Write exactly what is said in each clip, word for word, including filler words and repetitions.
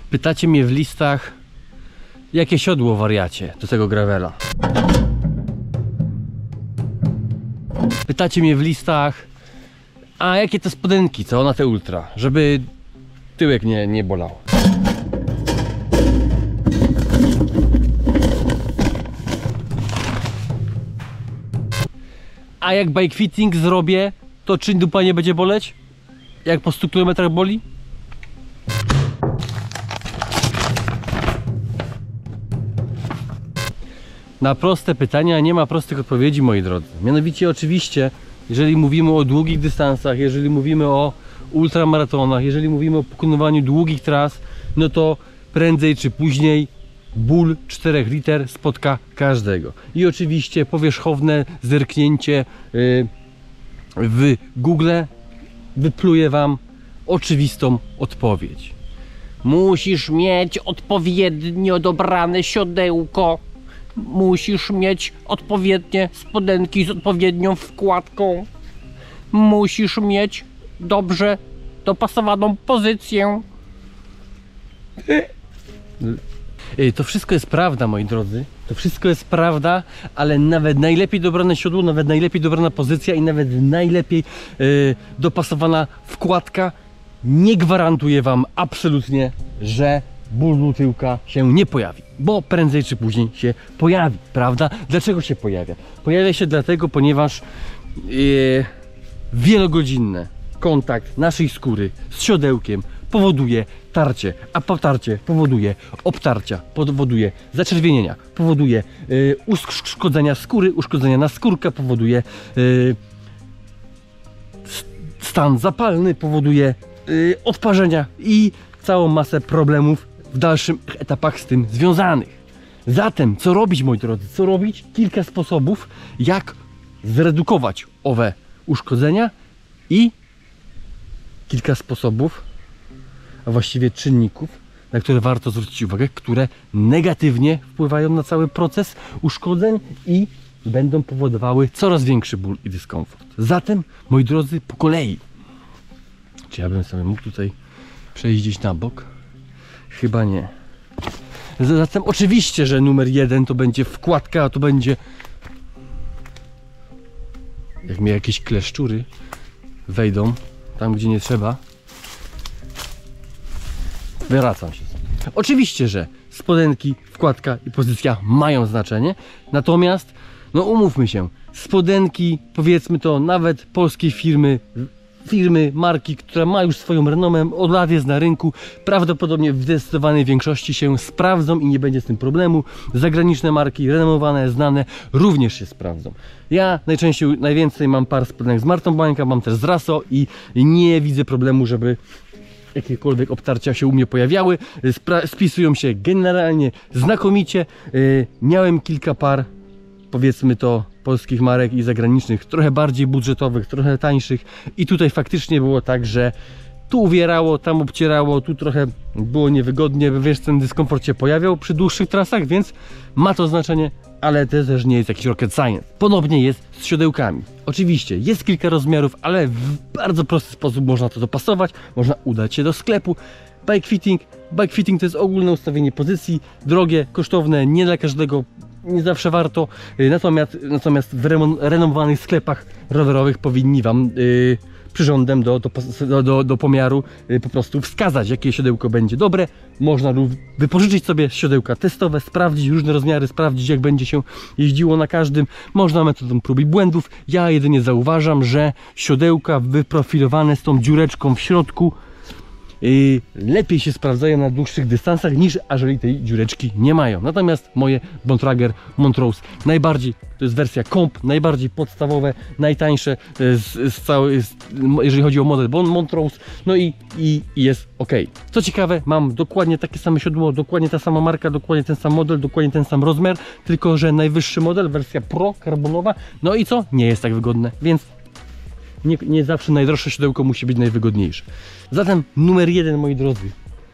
Pytacie mnie w listach, jakie siodło wariacie do tego gravela. Pytacie mnie w listach, a jakie te spodenki, co na te ultra, żeby tyłek nie, nie bolał. A jak bike fitting zrobię, to czy dupa nie będzie boleć? Jak po stu kilometrach boli? Na proste pytania nie ma prostych odpowiedzi, moi drodzy. Mianowicie oczywiście, jeżeli mówimy o długich dystansach, jeżeli mówimy o ultramaratonach, jeżeli mówimy o pokonywaniu długich tras, no to prędzej czy później ból czterech liter spotka każdego. I oczywiście powierzchowne zerknięcie w Google wypluje wam oczywistą odpowiedź. Musisz mieć odpowiednio dobrane siodełko. Musisz mieć odpowiednie spodenki z odpowiednią wkładką. Musisz mieć dobrze dopasowaną pozycję. To wszystko jest prawda, moi drodzy. To wszystko jest prawda, ale nawet najlepiej dobrane siodło, nawet najlepiej dobrana pozycja i nawet najlepiej yy, dopasowana wkładka nie gwarantuje wam absolutnie, że ból tyłka się nie pojawi, bo prędzej czy później się pojawi, prawda? Dlaczego się pojawia? Pojawia się dlatego, ponieważ yy, wielogodzinny kontakt naszej skóry z siodełkiem powoduje tarcie, a potarcie powoduje obtarcia, powoduje zaczerwienienia, powoduje yy, uszkodzenia skóry, uszkodzenia naskórka, powoduje yy, stan zapalny, powoduje yy, odparzenia i całą masę problemów w dalszych etapach z tym związanych. Zatem, co robić, moi drodzy? Co robić? Kilka sposobów, jak zredukować owe uszkodzenia i kilka sposobów, a właściwie czynników, na które warto zwrócić uwagę, które negatywnie wpływają na cały proces uszkodzeń i będą powodowały coraz większy ból i dyskomfort. Zatem, moi drodzy, po kolei. Czy ja bym sobie mógł tutaj przejść gdzieś na bok? Chyba nie. Zatem oczywiście, że numer jeden to będzie wkładka, a to będzie... Jak mnie jakieś kleszczury wejdą tam, gdzie nie trzeba, wyracam się. Oczywiście, że spodenki, wkładka i pozycja mają znaczenie, natomiast, no umówmy się, spodenki, powiedzmy to nawet polskiej firmy, firmy, marki, która ma już swoją renomę, od lat jest na rynku, prawdopodobnie w zdecydowanej większości się sprawdzą i nie będzie z tym problemu. Zagraniczne marki, renomowane, znane, również się sprawdzą. Ja najczęściej, najwięcej mam par spodenek z Martą Bańka, mam też z Raso i nie widzę problemu, żeby jakiekolwiek obtarcia się u mnie pojawiały. Spra spisują się generalnie znakomicie. Yy, miałem kilka par, powiedzmy to, polskich marek i zagranicznych, trochę bardziej budżetowych, trochę tańszych i tutaj faktycznie było tak, że tu uwierało, tam obcierało, tu trochę było niewygodnie, wiesz, ten dyskomfort się pojawiał przy dłuższych trasach, więc ma to znaczenie, ale to też nie jest jakiś rocket science. Podobnie jest z siodełkami. Oczywiście jest kilka rozmiarów, ale w bardzo prosty sposób można to dopasować, można udać się do sklepu. Bike fitting, bike fitting to jest ogólne ustawienie pozycji, drogie, kosztowne, nie dla każdego, nie zawsze warto, natomiast, natomiast w renomowanych sklepach rowerowych powinni wam yy, przyrządem do, do, do, do pomiaru yy, po prostu wskazać, jakie siodełko będzie dobre. Można wypożyczyć sobie siodełka testowe, sprawdzić różne rozmiary, sprawdzić, jak będzie się jeździło na każdym. Można metodą prób i błędów. Ja jedynie zauważam, że siodełka wyprofilowane z tą dziureczką w środku Yy, lepiej się sprawdzają na dłuższych dystansach, niż jeżeli tej dziureczki nie mają. Natomiast moje Bontrager Montrose najbardziej, to jest wersja Comp, najbardziej podstawowe, najtańsze z, z cały, z, jeżeli chodzi o model Montrose, no i, i, i jest ok. Co ciekawe, mam dokładnie takie same siodło, dokładnie ta sama marka, dokładnie ten sam model, dokładnie ten sam rozmiar, tylko że najwyższy model, wersja Pro, karbonowa, no i co? Nie jest tak wygodne, więc Nie, nie zawsze najdroższe siodełko musi być najwygodniejsze. Zatem numer jeden, moi drodzy,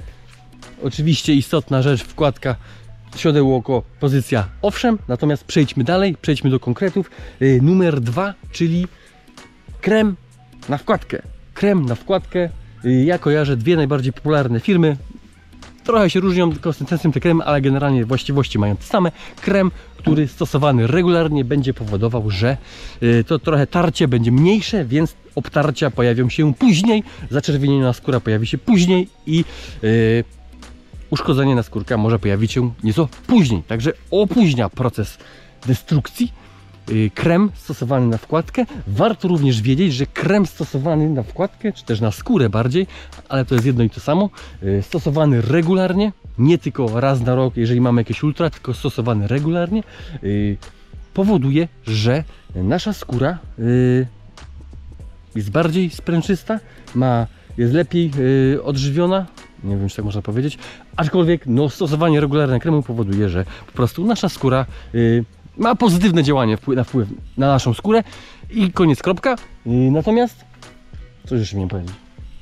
oczywiście istotna rzecz, wkładka, siodełko, pozycja, owszem, natomiast przejdźmy dalej, przejdźmy do konkretów. Yy, numer dwa, czyli krem na wkładkę. Krem na wkładkę, yy, ja kojarzę dwie najbardziej popularne firmy, Trochę się różnią konsystencją te kremy, ale generalnie właściwości mają te same. Krem, który stosowany regularnie, będzie powodował, że y, to trochę tarcie będzie mniejsze, więc obtarcia pojawią się później, zaczerwieniona skóra pojawi się później i y, uszkodzenie na skórka może pojawić się nieco później. Także opóźnia proces destrukcji. Krem stosowany na wkładkę. Warto również wiedzieć, że krem stosowany na wkładkę, czy też na skórę bardziej, ale to jest jedno i to samo, stosowany regularnie, nie tylko raz na rok, jeżeli mamy jakieś ultra, tylko stosowany regularnie, powoduje, że nasza skóra jest bardziej sprężysta, ma, jest lepiej odżywiona, nie wiem, czy tak można powiedzieć, aczkolwiek no, stosowanie regularne kremu powoduje, że po prostu nasza skóra ma pozytywne działanie na wpływ na naszą skórę i koniec, kropka. Natomiast, co jeszcze miałem powiedzieć?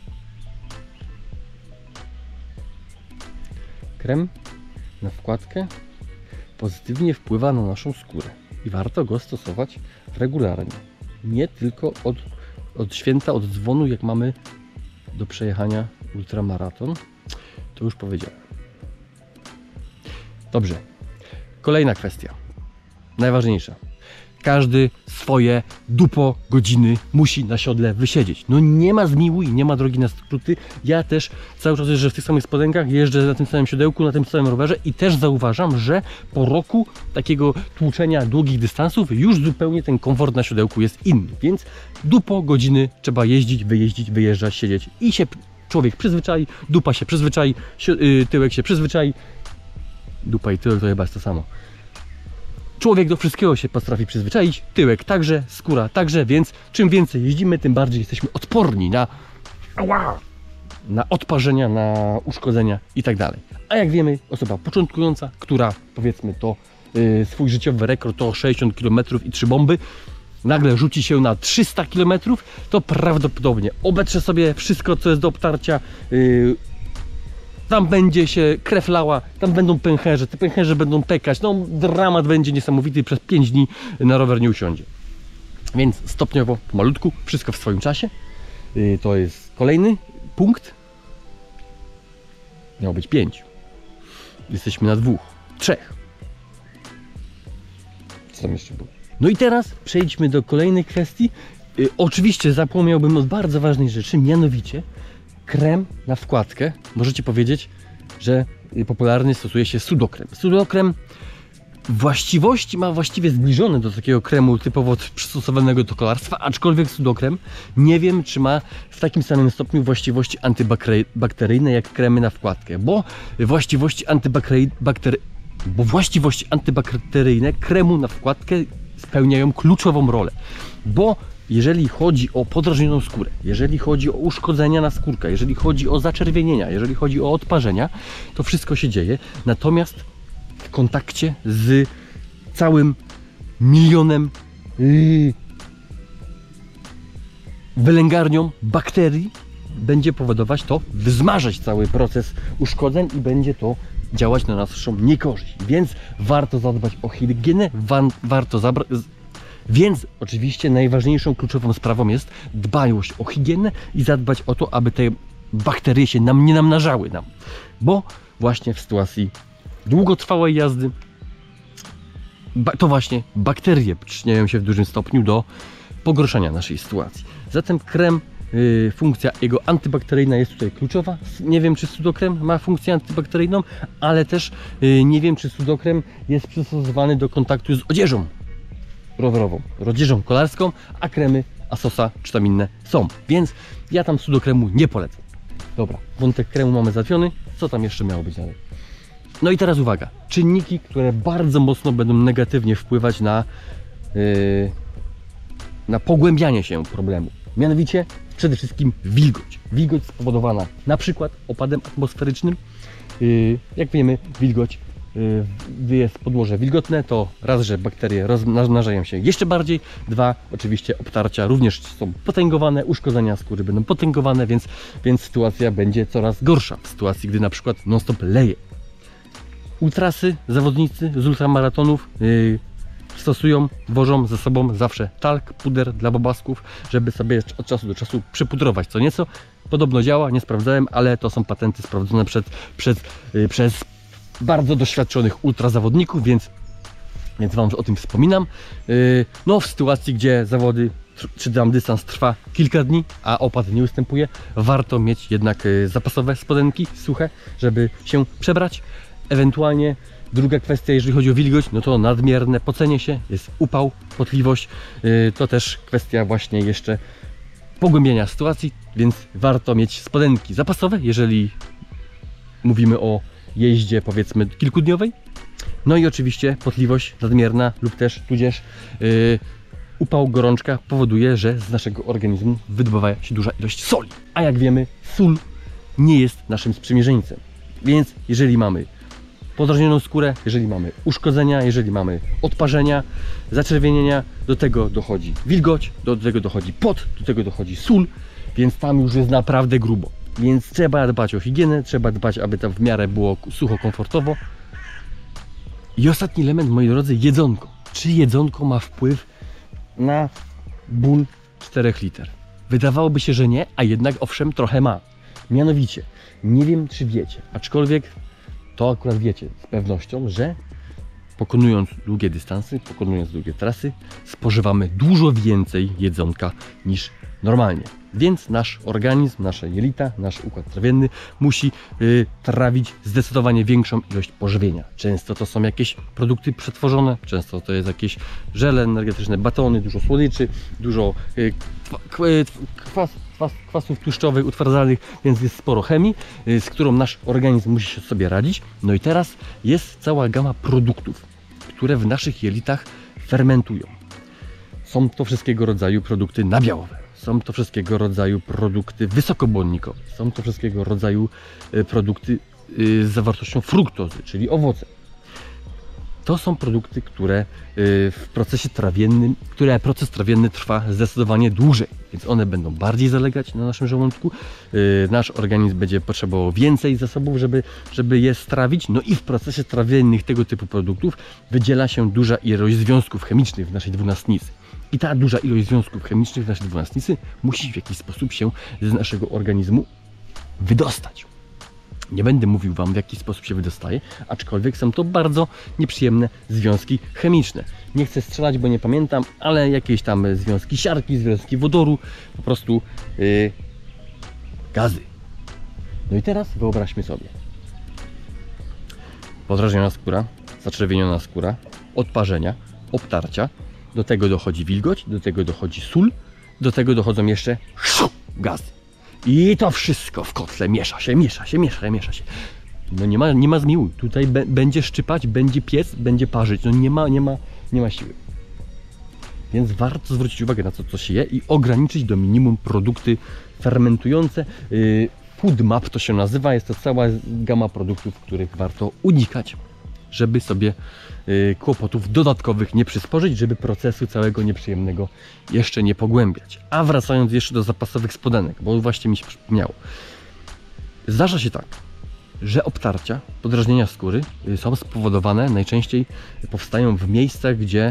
Krem na wkładkę pozytywnie wpływa na naszą skórę i warto go stosować regularnie. Nie tylko od, od święta, od dzwonu, jak mamy do przejechania ultramaraton. To już powiedziałem. Dobrze. Kolejna kwestia. Najważniejsza. Każdy swoje dupo godziny musi na siodle wysiedzieć. No nie ma zmiłuj, nie ma drogi na skróty. Ja też cały czas jeżdżę w tych samych spodenkach, jeżdżę na tym samym siodełku, na tym samym rowerze i też zauważam, że po roku takiego tłuczenia długich dystansów już zupełnie ten komfort na siodełku jest inny. Więc dupo godziny trzeba jeździć, wyjeździć, wyjeżdżać, siedzieć i się człowiek przyzwyczai, dupa się przyzwyczai, tyłek się przyzwyczai. Dupa i tyłek to chyba jest to samo. Człowiek do wszystkiego się potrafi przyzwyczaić, tyłek także, skóra także, więc czym więcej jeździmy, tym bardziej jesteśmy odporni na, na odparzenia, na uszkodzenia i tak dalej. A jak wiemy, osoba początkująca, która powiedzmy to yy, swój życiowy rekord to sześćdziesiąt kilometrów i trzy bomby, nagle rzuci się na trzysta kilometrów, to prawdopodobnie obetrze sobie wszystko, co jest do obtarcia, yy, tam będzie się krew lała, tam będą pęcherze, te pęcherze będą pekać, no dramat będzie niesamowity, przez pięć dni na rower nie usiądzie. Więc stopniowo, malutku, wszystko w swoim czasie. Yy, to jest kolejny punkt. Miało być pięć. Jesteśmy na dwóch, trzech. Co tam jeszcze było? No i teraz przejdźmy do kolejnej kwestii. Yy, oczywiście zapomniałbym o bardzo ważnej rzeczy, mianowicie krem na wkładkę. Możecie powiedzieć, że popularny stosuje się sudokrem. Sudokrem właściwości ma właściwie zbliżone do takiego kremu typowo przystosowanego do kolarstwa, aczkolwiek sudokrem nie wiem, czy ma w takim samym stopniu właściwości antybakteryjne jak kremy na wkładkę, bo właściwości antybakteryjne, bo właściwości antybakteryjne kremu na wkładkę spełniają kluczową rolę, bo jeżeli chodzi o podrażnioną skórę, jeżeli chodzi o uszkodzenia na skórkę, jeżeli chodzi o zaczerwienienia, jeżeli chodzi o odparzenia, to wszystko się dzieje. Natomiast w kontakcie z całym milionem yy, wylęgarnią bakterii będzie powodować to, wzmażać cały proces uszkodzeń i będzie to działać na naszą niekorzyść. Więc warto zadbać o higienę, wa warto zabrać. Więc oczywiście najważniejszą, kluczową sprawą jest dbałość o higienę i zadbać o to, aby te bakterie się nam nie namnażały nam. Bo właśnie w sytuacji długotrwałej jazdy to właśnie bakterie przyczyniają się w dużym stopniu do pogorszenia naszej sytuacji. Zatem krem, yy, funkcja jego antybakteryjna jest tutaj kluczowa. Nie wiem, czy sudokrem ma funkcję antybakteryjną, ale też yy, nie wiem, czy sudokrem jest przystosowany do kontaktu z odzieżą rowerową, odzieżą kolarską, a kremy Asosa czy tam inne są, więc ja tam sudokremu nie polecam. Dobra, wątek kremu mamy załatwiony, co tam jeszcze miało być dalej? No i teraz uwaga, czynniki, które bardzo mocno będą negatywnie wpływać na, yy, na pogłębianie się problemu, mianowicie przede wszystkim wilgoć. Wilgoć spowodowana na przykład opadem atmosferycznym. Yy, jak wiemy, wilgoć, gdy jest podłoże wilgotne, to raz, że bakterie rozmnażają się jeszcze bardziej, dwa, oczywiście obtarcia również są potęgowane, uszkodzenia skóry będą potęgowane, więc, więc sytuacja będzie coraz gorsza w sytuacji, gdy na przykład non stop leje. Ultrasy, zawodnicy z ultramaratonów yy, stosują, wożą ze sobą zawsze talk, puder dla bobasków, żeby sobie od czasu do czasu przypudrować co nieco. Podobno działa, nie sprawdzałem, ale to są patenty sprawdzone przed, przed, yy, przez bardzo doświadczonych ultrazawodników, więc, więc Wam o tym wspominam. Yy, no w sytuacji, gdzie zawody czy tam dystans trwa kilka dni, a opad nie ustępuje, warto mieć jednak yy, zapasowe spodenki suche, żeby się przebrać. Ewentualnie druga kwestia, jeżeli chodzi o wilgoć, no to nadmierne pocenie się, jest upał, potliwość, yy, to też kwestia właśnie jeszcze pogłębienia sytuacji, więc warto mieć spodenki zapasowe, jeżeli mówimy o jeździe powiedzmy kilkudniowej. No i oczywiście potliwość nadmierna lub też tudzież yy, upał, gorączka powoduje, że z naszego organizmu wydobywa się duża ilość soli. A jak wiemy, sól nie jest naszym sprzymierzeńcem. Więc jeżeli mamy podrażnioną skórę, jeżeli mamy uszkodzenia, jeżeli mamy odparzenia, zaczerwienienia, do tego dochodzi wilgoć, do tego dochodzi pot, do tego dochodzi sól, więc tam już jest naprawdę grubo. Więc trzeba dbać o higienę, trzeba dbać, aby tam w miarę było sucho, komfortowo. I ostatni element, moi drodzy, jedzonko. Czy jedzonko ma wpływ na ból czterech liter? Wydawałoby się, że nie, a jednak owszem trochę ma. Mianowicie, nie wiem czy wiecie, aczkolwiek to akurat wiecie z pewnością, że pokonując długie dystanse, pokonując długie trasy, spożywamy dużo więcej jedzonka niż normalnie. Więc nasz organizm, nasze jelita, nasz układ trawienny musi yy, trawić zdecydowanie większą ilość pożywienia. Często to są jakieś produkty przetworzone, często to jest jakieś żele energetyczne, batony, dużo słodyczy, dużo yy, kwas, kwas, kwasów tłuszczowych, utwardzalnych, więc jest sporo chemii, yy, z którą nasz organizm musi się sobie radzić. No i teraz jest cała gama produktów, które w naszych jelitach fermentują. Są to wszystkiego rodzaju produkty nabiałowe. Są to wszystkiego rodzaju produkty wysokobłonnikowe. Są to wszystkiego rodzaju produkty z zawartością fruktozy, czyli owoce. To są produkty, które w procesie trawiennym, które proces trawienny trwa zdecydowanie dłużej, więc one będą bardziej zalegać na naszym żołądku. Nasz organizm będzie potrzebował więcej zasobów, żeby, żeby je strawić. No i w procesie trawiennych tego typu produktów wydziela się duża ilość związków chemicznych w naszej dwunastnicy. I ta duża ilość związków chemicznych w naszej dwunastnicy musi w jakiś sposób się z naszego organizmu wydostać. Nie będę mówił Wam, w jaki sposób się wydostaje, aczkolwiek są to bardzo nieprzyjemne związki chemiczne. Nie chcę strzelać, bo nie pamiętam, ale jakieś tam związki siarki, związki wodoru, po prostu yy, gazy. No i teraz wyobraźmy sobie. Podrażniona skóra, zaczerwieniona skóra, odparzenia, obtarcia. Do tego dochodzi wilgoć, do tego dochodzi sól, do tego dochodzą jeszcze gazy. I to wszystko w kotle miesza się, miesza się, miesza się, miesza się. No nie ma, nie ma zmiłu. Tutaj będzie szczypać, będzie piec, będzie parzyć. No nie ma, nie ma, nie ma siły. Więc warto zwrócić uwagę na to, co się je i ograniczyć do minimum produkty fermentujące. Food map to się nazywa. Jest to cała gama produktów, których warto unikać, żeby sobie kłopotów dodatkowych nie przysporzyć, żeby procesu całego nieprzyjemnego jeszcze nie pogłębiać. A wracając jeszcze do zapasowych spodenek, bo właśnie mi się przypomniało. Zdarza się tak, że obtarcia, podrażnienia skóry są spowodowane, najczęściej powstają w miejscach, gdzie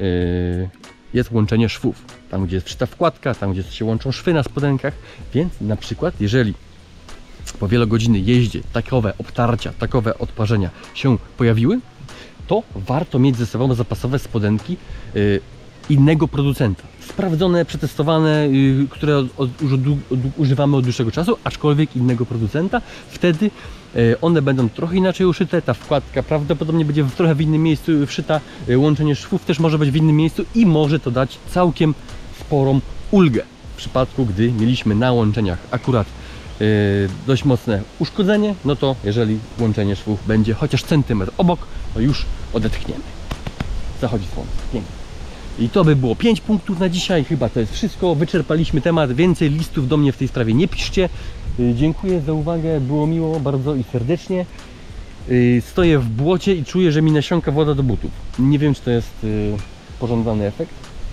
jest łączenie szwów. Tam, gdzie jest wszyta wkładka, tam, gdzie się łączą szwy na spodenkach, więc na przykład, jeżeli po wielogodzinnej jeździe takowe obtarcia, takowe odparzenia się pojawiły, to warto mieć ze sobą zapasowe spodenki yy, innego producenta. Sprawdzone, przetestowane, yy, które od, od, od, od, używamy od dłuższego czasu, aczkolwiek innego producenta. Wtedy yy, one będą trochę inaczej uszyte, ta wkładka prawdopodobnie będzie w trochę w innym miejscu wszyta, yy, łączenie szwów też może być w innym miejscu i może to dać całkiem sporą ulgę. W przypadku, gdy mieliśmy na łączeniach akurat Yy, dość mocne uszkodzenie, no to jeżeli łączenie szwów będzie chociaż centymetr obok, to już odetchniemy. Zachodzi słońce, pięknie. I to by było pięć punktów na dzisiaj, chyba to jest wszystko. Wyczerpaliśmy temat, więcej listów do mnie w tej sprawie nie piszcie. Yy, dziękuję za uwagę, było miło bardzo i serdecznie. Yy, stoję w błocie i czuję, że mi nasiąka woda do butów. Nie wiem, czy to jest yy, pożądany efekt,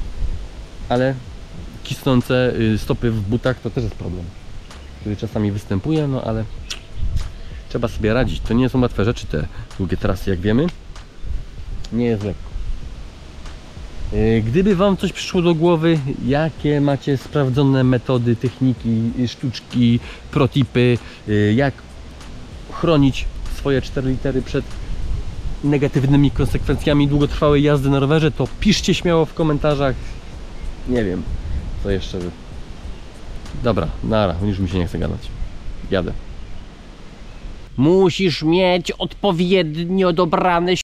ale kisnące yy, stopy w butach to też jest problem, który czasami występuje, no ale trzeba sobie radzić. To nie są łatwe rzeczy, te długie trasy, jak wiemy. Nie jest lekko. Yy, Gdyby wam coś przyszło do głowy, jakie macie sprawdzone metody, techniki, sztuczki, protipy, yy, jak chronić swoje cztery litery przed negatywnymi konsekwencjami długotrwałej jazdy na rowerze, to piszcie śmiało w komentarzach. Nie wiem, co jeszcze by. Dobra, nara, już mi się nie chce gadać. Jadę. Musisz mieć odpowiednio dobrane